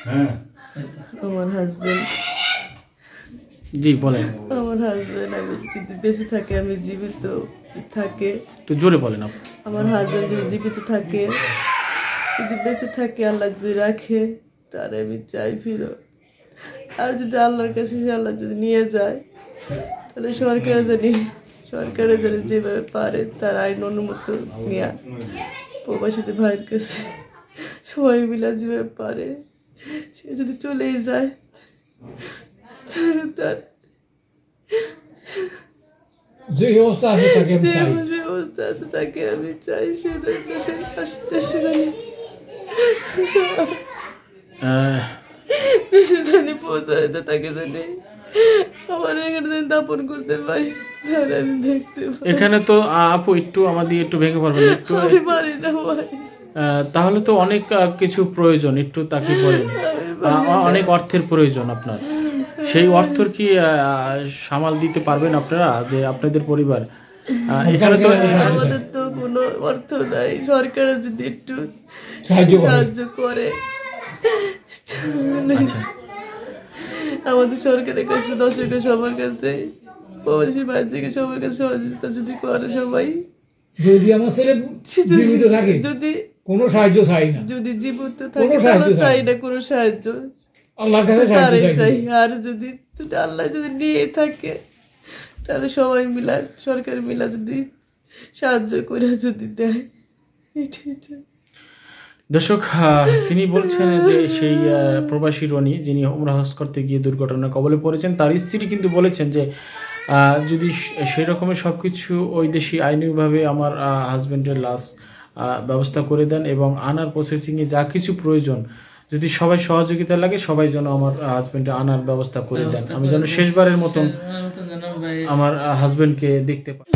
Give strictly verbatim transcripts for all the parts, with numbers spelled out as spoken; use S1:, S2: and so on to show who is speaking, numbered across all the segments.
S1: আমার হাজবেন্ড
S2: জি বলেন।
S1: আমার হাজবেন্ড আমি যদি বেঁচে থাকে, আমি জীবিত থাকে,
S2: একটু জোরে বলেন আপনি।
S1: আমার হাজবেন্ড যদি জীবিত থাকে, যদি বেঁচে থাকে, আল্লাহ যদি রাখে, তার আমি চাই ফিরো। আর যদি আল্লাহর কাছে আল্লাহ যদি নিয়ে যায়, তাহলে সরকারে জানি সরকারে জানি যেভাবে পারে তার আইন অনুমত নেওয়া প্রবাসীদের ভাইয়ের কাছে সবাই মিলা যেভাবে পারে, সে যদি চলেই যায়, তাহলে তার
S3: যে অবস্থা আছে তাকে আমি চাই,
S1: যে অবস্থা আছে তাকে আমি চাই, সে দেশে জানি দেশে জানি পৌঁছায়, তাকে জানি আমার এখানে জানি দাপন করতে পারি, তাহলে আমি দেখতে পাই।
S2: এখানে তো আপু একটু আমাদের একটু ভেঙে পারবেন একটু?
S1: আমি পারি না ভাই।
S2: তাহলে তো অনেক কিছু প্রয়োজন, একটু তাকে বলেন। অনেক অর্থের প্রয়োজন আপনার, সেই অর্থ কি সামাল দিতে পারবেন আপনারা, যে আপনাদের পরিবার? এখানে তো
S1: আমাদের তো কোনো অর্থ নাই, সরকারের যদি একটু সাহায্য করে। আমাদের সরকারের কাছে, দর্শকের সবার কাছে, প্রবাসী ভাই থেকে সবার কাছে সহযোগিতা যদি করে সবাই,
S3: যদি আমার ছেলে জীবিত থাকে,
S1: যদি
S3: কোনো সাহায্য চাই না,
S1: যদি জীবিত থাকে তাহলে চাই না কোনো সাহায্য,
S3: আল্লাহর কাছে
S1: তারই চাই। আর যদি যদি আল্লাহ যদি নিয়ে থাকে, তাহলে সবাই মিলা, সরকার মিলা যদি সাহায্য করে যদি দেয়, এটাই চাই।
S2: দর্শক, তিনি বলছেন যে সেই প্রবাসী রনি যিনি উমরা হজ করতে গিয়ে দুর্ঘটনার কবলে পড়েছেন, তার স্ত্রী কিন্তু বলেছেন যে যদি সেই রকমের সব কিছু ওই দেশি আইনিভাবে আমার হাজব্যান্ডের লাশ ব্যবস্থা করে দেন এবং আনার প্রসেসিংয়ে যা কিছু প্রয়োজন, যদি সবাই সহযোগিতা লাগে, সবাই যেন আমার হাজব্যান্ডের আনার ব্যবস্থা করে দেন, আমি যেন শেষবারের মতন আমার হাজব্যান্ডকে দেখতে পাই।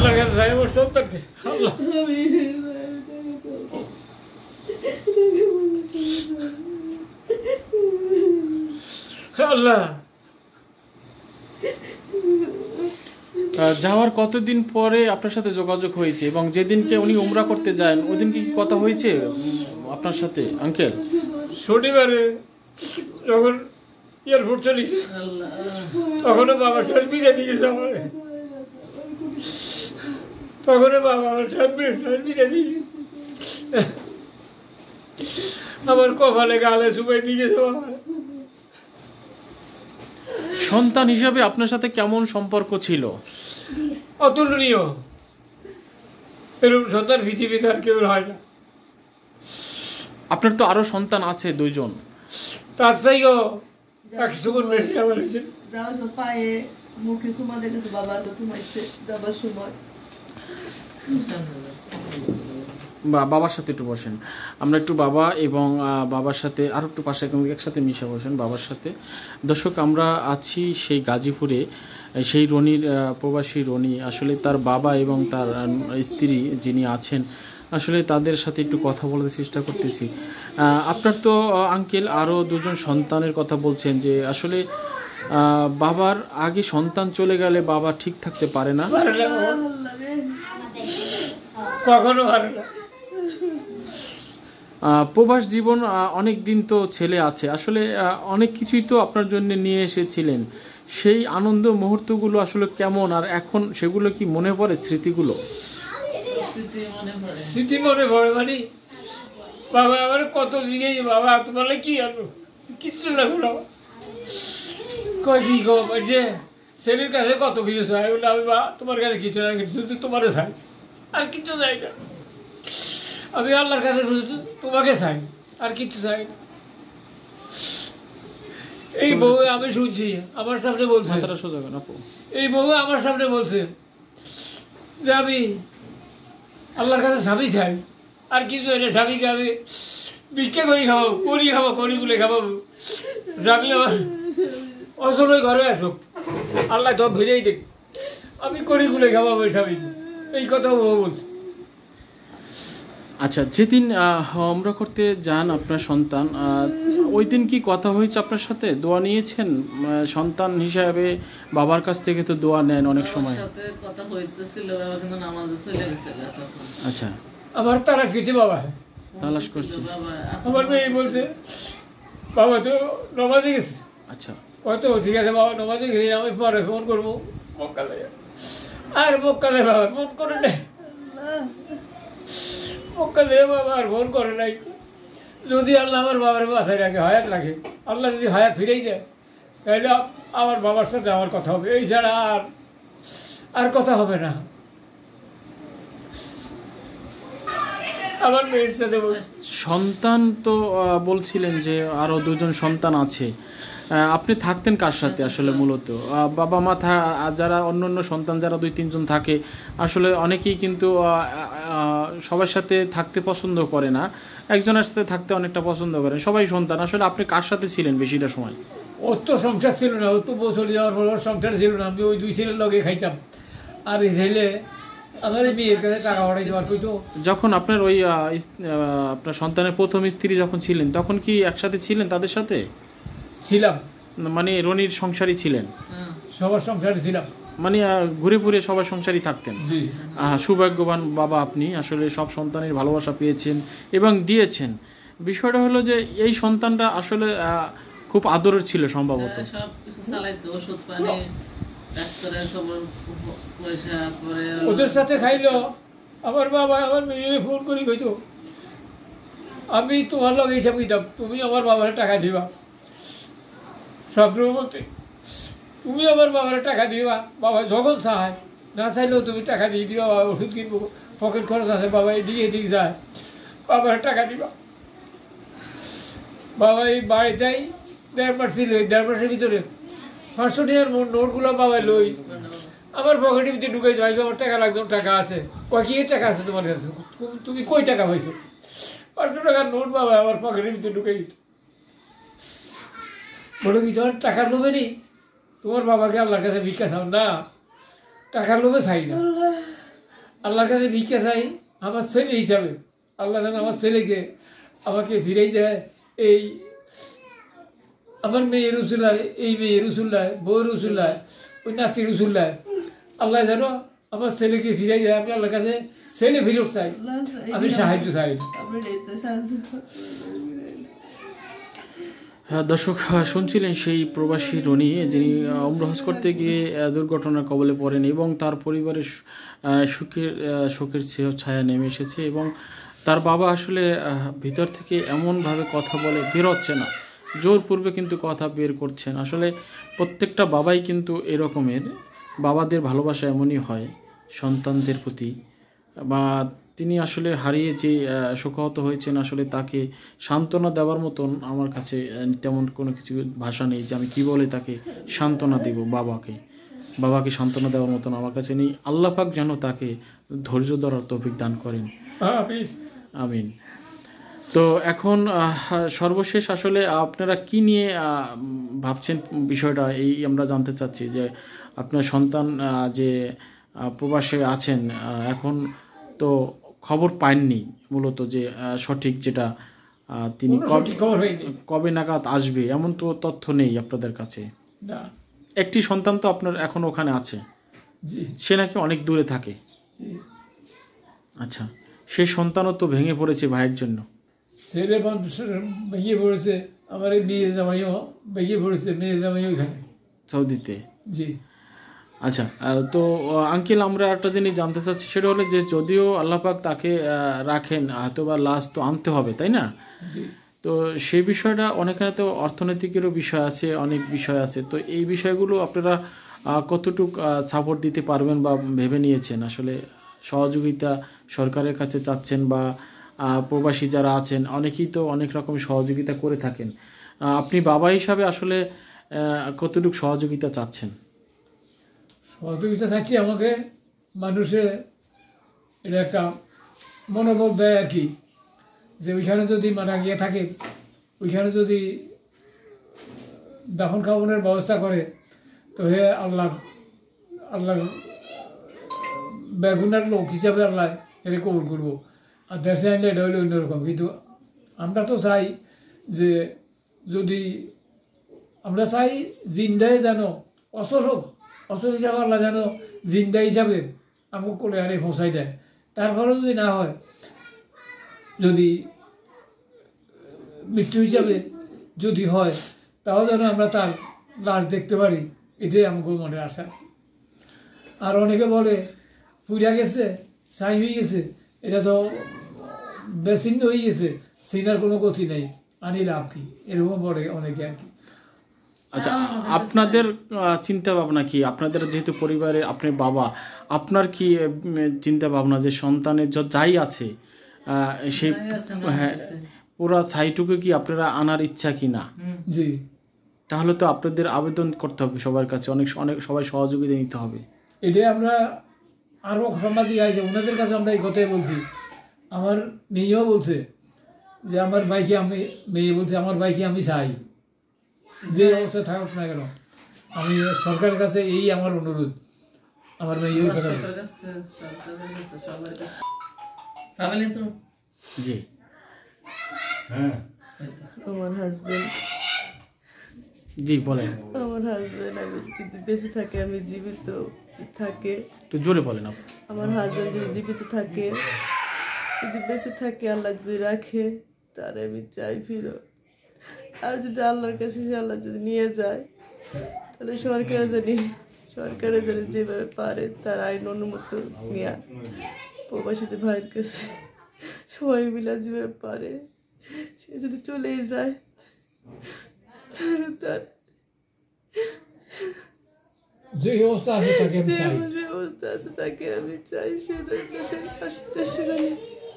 S2: যাওয়ার কতদিন পরে আপনার সাথে যোগাযোগ হয়েছে এবং যেদিনকে উনি উমরা করতে যান ওই দিন কি কথা হয়েছে আপনার সাথে আঙ্কেল?
S3: শনিবারে যখন এয়ারপোর্ট চলি, তখনও বাবা শেষ বিদায় দিয়েছে আমার, তখনও বাবা আমার শেষ বিদায় দিয়েছে, আমার কপালে গালে চুপাই দিয়েছে বাবা।
S2: সন্তান হিসাবে আপনার সাথে কেমন সম্পর্ক ছিল?
S3: অতুলনীয়, এরকম সন্তান পৃথিবীতে আর কেউ হয় না।
S2: আপনার তো আরো সন্তান আছে দুইজন,
S3: তার চাইও একশো গুণ বেশি আমার হয়েছে।
S1: পায়ে মুখে চুমা দেখেছে, বাবার চুমাইছে যাবার সময়।
S2: বাবার সাথে একটু বসেন, আমরা একটু বাবা এবং বাবার সাথে আরও একটু পাশে একসাথে মিশে বসেন বাবার সাথে। দর্শক, আমরা আছি সেই গাজীপুরে, সেই রনির প্রবাসী রনি, আসলে তার বাবা এবং তার স্ত্রী যিনি আছেন, আসলে তাদের সাথে একটু কথা বলতে চেষ্টা করতেছি। আপনার তো আঙ্কেল আরও দুজন সন্তানের কথা বলছেন, যে আসলে বাবার আগে সন্তান চলে গেলে বাবা ঠিক থাকতে পারে না,
S3: কখনো পারে না।
S2: প্রবাস জীবন অনেক দিন তো ছেলে আছে, আসলে অনেক কিছুই তো আপনার জন্য নিয়ে এসেছিলেন, সেই আনন্দ মুহূর্তগুলো আসলে কেমন, আর এখন সেগুলো কি মনে পড়ে? স্মৃতিগুলো
S3: স্মৃতি মনে পড়ে মানে বাবা আমার কত দিকে, বাবা তোমার কি আনবো, কিছু লাগলো কয় কি গো, যে ছেলের কাছে কত কিছু চাই, বলে আমি বা তোমার কাছে কিছু না, শুধু তোমারে চাই, আর কিছু চাই না। আমি আল্লাহর কাছে শুধু তোমাকে চাই, আর কিছু চাই না। এই বউ আমি শুনছি আমার সামনে বলছে, এই বউ আমার সামনে বলছে যে আমি আল্লাহর কাছে স্বামী চাই, আর কিছু এনে স্বামীকে আমি ভিক্ষা করি খাবো, করি খাবো, করিগুলো খাবো, স্বামী আমার অচলই ঘরে আসুক, আল্লাহ তো ভেজেই দেখ, আমি করিগুলো খাবো স্বামী, এই কথাও বউ বলছে।
S2: আচ্ছা, যেদিন উমরা করতে যান আপনার সন্তান, ওই দিন কি কথা হয়েছে আপনার সাথে? দোয়া নিয়েছেন সন্তান হিসাবে? বাবার কাছ থেকে তো দোয়া নেন অনেক সময়। আচ্ছা,
S3: আমার তালাশ করছে বাবা,
S2: তালাশ করছে
S3: আমার মেয়ে বলছে বাবা তো নমাজে গেছে।
S2: আচ্ছা
S3: হয়তো ঠিক আছে বাবা নমাজে গেছি, আমি পরে ফোন করবো মক্কালে। আর মক্কালে বাবা ফোন করে নাই, মক্কালে বাবা আর ফোন করে নাই। যদি আল্লাহ আমার বাবার বাসায় রাখে, হায়াত রাখে, আল্লাহ যদি হায়াত ফিরেই দেয়, তাহলে আমার বাবার সাথে আমার কথা হবে, এই ছাড়া আর আর কথা হবে না। আমার মেয়ের সাথে
S2: সন্তান তো আহ, বলছিলেন যে আরো দুজন সন্তান আছে, আহ, আপনি থাকতেন কার সাথে আসলে মূলত? আহ, বাবা মা থা- যারা অন্য অন্য সন্তান যারা দুই তিনজন থাকে, আসলে অনেকেই কিন্তু আহ, আহ, সবার সাথে থাকতে পছন্দ করে না, একজনের সাথে থাকতে অনেকটা পছন্দ করে, সবাই সন্তান। আসলে আপনি কার সাথে ছিলেন বেশিটা সময়?
S3: ওর তো সংসার ছিল না, ও তো বউ চলে যাওয়ার পর ওর সংসার ছিল না। আমি ওই দুই ছেলের লগে খাইতাম, আর এই ছেলে আমার এই মেয়ের কাছে টাকা পাঠাই দেওয়ার কইতো।
S2: যখন আপনার ওই আহ, ইস- আহ, আপনার সন্তানের প্রথম স্ত্রী যখন ছিলেন, তখন কি একসাথে ছিলেন তাদের সাথে?
S3: ছিলাম,
S2: মানে রনির সংসারী ছিলেন,
S3: সবার সংসারে ছিলাম।
S2: মানে আহ, ঘুরে ঘুরে সবার সংসারই থাকতেন।
S3: জি
S2: আহ, সৌভাগ্যবান বাবা আপনি, আসলে সব সন্তানের ভালোবাসা পেয়েছেন এবং দিয়েছেন। বিষয়টা হলো যে এই সন্তানটা আসলে আহ, খুব আদরের ছিল সম্ভবত।
S4: সব কিছু চালাইতো, ওষুধ পানি, ডাক্তারের খবর, পয়সা পরে
S3: ওদের সাথে খাইলো। আমার বাবা আমার মেয়ের ফোন করি কইতো, আমি তোমার লগে হিসাব দিতাম, তুমি আমার বাবার টাকা দিবা। সবসময় বলতে, তুমি আমার বাবার টাকা দিবা, বাবা যখন চায়, না চাইলেও তুমি টাকা দিয়ে দিবা, বাবা ওষুধ কিনবো, পকেট খরচ আছে, বাবা এদিকে এদিকে যায়, বাবার টাকা দিবা। বাবা এই বাড়িটাই দেড় মাস ছিল, এই দেড় মাসের ভিতরে পাঁচশো টাকার নোটগুলো বাবা লই আমার পকেটের ভিতরে ঢুকাই যাই, আমার টাকা লাগতো, টাকা আছে। কয় কি টাকা আছে তোমার কাছে, তুমি কই টাকা পাইছো? পাঁচশো টাকার নোট বাবা আমার পকেটের ভিতরে ঢুকাই দিত। বলো কি তোমার টাকার লোভে নেই, তোমার বাবাকে আল্লাহর কাছে ভিক্ষা চাও না? টাকার লোভে চাই না, আল্লাহর কাছে ভিক্ষা চাই আমার ছেলে হিসাবে। আল্লাহ যেন আমার ছেলেকে আমাকে ফিরেই দেয়, এই আমার মেয়ে রসুল্লায়, এই মেয়ে রসুল্লায়, বউ রসুল্লায়, ওই নাতি রসুল্লায়, আল্লাহ যেন আমার ছেলেকে ফিরাই দেয়। আমি আল্লাহর কাছে ছেলে ফিরত চাই, আমি সাহায্য চাই।
S2: হ্যাঁ, দর্শক আহ, শুনছিলেন সেই প্রবাসী রনি, যিনি আহ, উমরা হজ করতে গিয়ে আহ, দুর্ঘটনার কবলে পড়েন এবং তার পরিবারের সু- আহ, সুখের আহ, শোকের ছে- ছায়া নেমে এসেছে এবং তার বাবা আসলে আহ, ভিতর থেকে এমনভাবে কথা বলে বেরোচ্ছে না, জোর পূর্বে কিন্তু কথা বের করছেন। আসলে প্রত্যেকটা বাবাই কিন্তু এরকমের, বাবাদের ভালোবাসা এমনই হয় সন্তানদের প্রতি। বা তিনি আসলে হারিয়ে যে আহ, শোকাহত হয়েছেন, আসলে তাকে সান্ত্বনা দেওয়ার মতন আমার কাছে আহ, তেমন কোনো কিছু ভাষা নেই যে আমি কি বলে তাকে সান্ত্বনা দেব। বাবাকে বাবাকে সান্ত্বনা দেওয়ার মতন আমার কাছে নেই। আল্লাহ পাক যেন তাকে ধৈর্য ধরার তৌফিক দান করেন,
S3: আমিন।
S2: আমিন। তো এখন আহ, সর্বশেষ আসলে আপনারা কি নিয়ে আহ, ভাবছেন বিষয়টা, এই আমরা জানতে চাচ্ছি যে আপনার সন্তান আহ, যে আহ, প্রবাসে আছেন, আহ, এখন তো খবর পাননি মূলত যে আহ, সঠিক যেটা আহ, তিনি
S3: কোনো
S2: কবে
S3: সঠিক খবর হয়নি।
S2: কবে নাগাদ আসবে এমন তো তথ্য নেই আপনাদের কাছে।
S3: না।
S2: একটি সন্তান তো আপনার এখন ওখানে আছে,
S3: জি
S2: সে নাকি অনেক দূরে থাকে।
S3: জি।
S2: আচ্ছা, সেই সন্তানও তো ভেঙে পড়েছে ভাইয়ের জন্য।
S3: ছেলে মানুষ ভেঙে পড়েছে, আমার এই মেয়ে জামাইও ভেঙে পড়েছে, মেয়ে জামাই ওইখানে
S2: সৌদিতে।
S3: জি।
S2: আচ্ছা, আহ, তো আঙ্কেল আমরা একটা জিনিস জানতে চাচ্ছি, সেটা হলো যে যদিও আল্লাহ পাক তাকে আহ, রাখেন, হয়তো বা লাশ তো আনতে হবে, তাই না?
S3: জি।
S2: তো সেই বিষয়টা অনেকখানে তো অর্থনৈতিকেরও বিষয় আছে, অনেক বিষয় আছে। তো এই বিষয়গুলো আপনারা আহ, কতটুক সাপোর্ট দিতে পারবেন বা ভেবে নিয়েছেন? আসলে সহযোগিতা সরকারের কাছে চাচ্ছেন বা আহ, প্রবাসী যারা আছেন অনেকেই তো অনেক রকম সহযোগিতা করে থাকেন। আহ, আপনি বাবা হিসাবে আসলে আহ, কতটুকু সহযোগিতা চাচ্ছেন?
S3: সহযোগিতা চাচ্ছি, আমাকে মানুষে এটা একটা মনোবল দেয় আর কি, যে ওইখানে যদি মারা গিয়ে থাকে, ওইখানে যদি দাফন কাফনের ব্যবস্থা করে, তো হে আল্লাহ আল্লাহর বেগুনার লোক হিসাবে আল্লাহ এটা কবুল করবো। আর দেশে আনলে এটা হইলে অন্যরকম। কিন্তু আমরা তো চাই যে যদি আমরা চাই জিন্দায় যেন অসল হোক, অসল হিসাবে আল্লাহ যেন জিন্দা হিসাবে আমাকে কোলে আনে পৌঁছাই দেয়। তারপরে যদি না হয়, যদি মৃত্যু হিসাবে যদি হয় তাহলে যেন আমরা তার লাশ দেখতে পারি, এটাই আমাকে মনে আশা। আর অনেকে বলে পুড়িয়া গেছে, ছাই হয়ে গেছে, এটা তো বেচিন্ন হয়ে গেছে, সিনার কোনো গতি নেই, আনি লাভ কি, এরকম বলে অনেকে আর কি।
S2: আচ্ছা, আপনাদের আহ, চিন্তা ভাবনা কি? আপনাদের যেহেতু পরিবারে আপনি বাবা, আপনার কি উম, চিন্তা ভাবনা যে সন্তানের যত যাই আছে আহ, সেই হ্যাঁ পুরা ছাইটুকু কি আপনারা আনার ইচ্ছা কি না?
S3: জি,
S2: তাহলে তো আপনাদের আবেদন করতে হবে সবার কাছে, অনেক অনেক সবাই সহযোগিতা নিতে হবে।
S3: এটাই আমরা আরও সাংবাদিক আছে ওনাদের কাছে আমরা এই কথাই বলছি। আমার মেয়েও বলছে যে আমার ভাইকে আমি, মেয়ে বলছে আমার ভাইকে আমি চাই, যে অবস্থায় থাকুক না কেন। আমি সরকারের কাছে এই আমার অনুরোধ, আমার মেয়ে ওই কথা বলে।
S4: সরকারের কাছে, সরকারের কাছে, সবার কাছে। ফ্যামিলি তো
S2: জি,
S1: আমার হাজবেন্ড
S2: জি বলেন,
S1: আমার হাজবেন্ড আমি যদি বেঁচে থাকে, আমি জীবিত থাকে,
S2: একটু জোরে বলেন আপনি।
S1: আমার হাজবেন্ড যদি জীবিত থাকে, যদি বেঁচে থাকে, আল্লাহ যদি রাখে, তার আমি চাই ফিরো। আর যদি আল্লাহর কাছে সে আল্লাহ যদি নিয়ে যায়, তাহলে সরকারে জানি সরকারে জানি যেভাবে পারে তার আইন অনুমত নিয়ে প্রবাসীদের ভাইয়ের কাছে সবাই মিলা যেভাবে পারে সে যদি চলেই যায়, তাহলে তার
S3: যে অবস্থা আছে তাকে আমি
S1: যে
S3: চাই।
S1: যে অবস্থা আছে তাকে আমি চাই সে দেশের দেশে জানি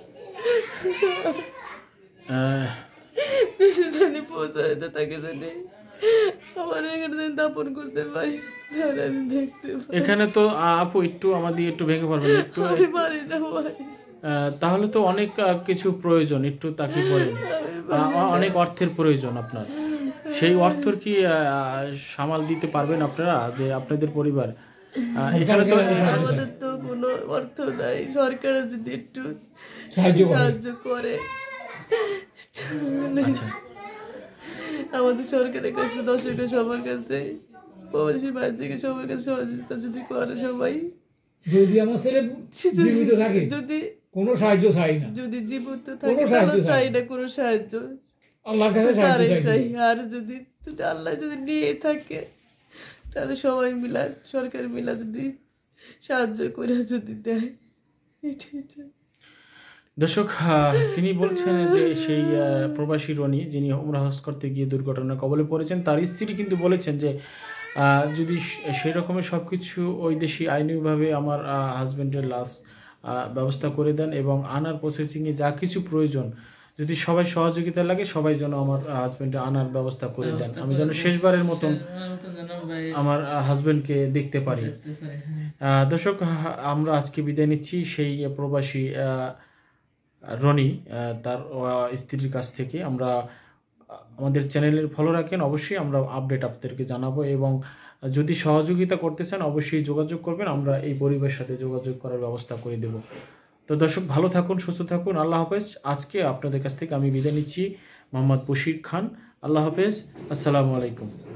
S2: আহ,
S1: দেশে জানি পৌঁছায়, তাকে জানি আমার এখানে জানি দাপন করতে পারি, তাহলে আমি দেখতে পাই।
S2: এখানে তো আহ, আপু একটু আমাদের একটু ভেঙে পারবেন একটু?
S1: আমি পারি না ভাই,
S2: আহ, তাহলে তো অনেক আহ, কিছু প্রয়োজন, একটু তাকে বলেন। আহ, অনেক অর্থের প্রয়োজন আপনার, সেই অর্থ কি আহ, সামাল দিতে পারবেন আপনারা, যে আপনাদের পরিবার? আহ, এখানে তো
S1: আমাদের তো কোনো অর্থ নাই, সরকারের যদি একটু
S3: সাহায্য করে।
S1: সাহায্য করে তাহলে
S2: আচ্ছা,
S1: আমাদের সরকারের কাছে, দর্শকের সবার কাছে, প্রবাসী ভাই থেকে সবার কাছে সহযোগিতা যদি করে সবাই,
S3: যদি আমার ছেলে জীবিত থাকে
S1: যদি
S3: কোনো সাহায্য চাই না,
S1: যদি জীবিত
S3: কোনো
S1: থাকে
S3: সাহায্য
S1: তাহলে চাই
S3: চাই
S1: না কোনো সাহায্য,
S3: আল্লাহর কাছে সাহায্য
S1: তারাই
S3: চাই।
S1: চাই। আর যদি যদি আল্লাহ যদি নিয়ে থাকে, তাহলে সবাই মিলা, সরকার মিলা যদি সাহায্য করে যদি দেয়, এটাই চাই।
S2: দর্শক, আহ, তিনি বলছেন যে সেই আহ, প্রবাসী রনি যিনি উমরা হজ করতে গিয়ে দুর্ঘটনার কবলে পড়েছেন, তার স্ত্রী কিন্তু বলেছেন যে আহ, যদি সে- সেই রকমের সব কিছু ওই দেশি আইনিভাবে আমার হাজব্যান্ডের লাশ আহ, ব্যবস্থা করে দেন এবং আনার প্রসেসিংয়ে যা কিছু প্রয়োজন যদি সবাই সহযোগিতা লাগে, সবাই যেন আমার হাজব্যান্ডের আনার ব্যবস্থা করে দেন, আমি যেন শেষবারের মতন
S4: আমার মতো যেন ভাই
S2: আমার হাজব্যান্ডকে দেখতে পারি।
S4: দেখতে পারে। হ্যাঁ।
S2: আহ, দর্শক, আহ, আমরা আজকে বিদায় নিচ্ছি সেই প্রবাসী আহ, রনি আহ, তার আহ, স্ত্রীর কাছ থেকে। আমরা আহ, আমাদের চ্যানেলের ফলো রাখেন, অবশ্যই আমরা আপডেট আপনাদেরকে জানাবো, এবং যদি সহযোগিতা করতে চান অবশ্যই যোগাযোগ করবেন, আমরা এই পরিবারের সাথে যোগাযোগ করার ব্যবস্থা করে দেব। তো দর্শক, ভালো থাকুন, সুস্থ থাকুন, আল্লাহ হাফেজ। আজকে আপনাদের কাছ থেকে আমি বিদায় নিচ্ছি, মোহাম্মদ বশির খান। আল্লাহ হাফেজ, আসসালামু আলাইকুম।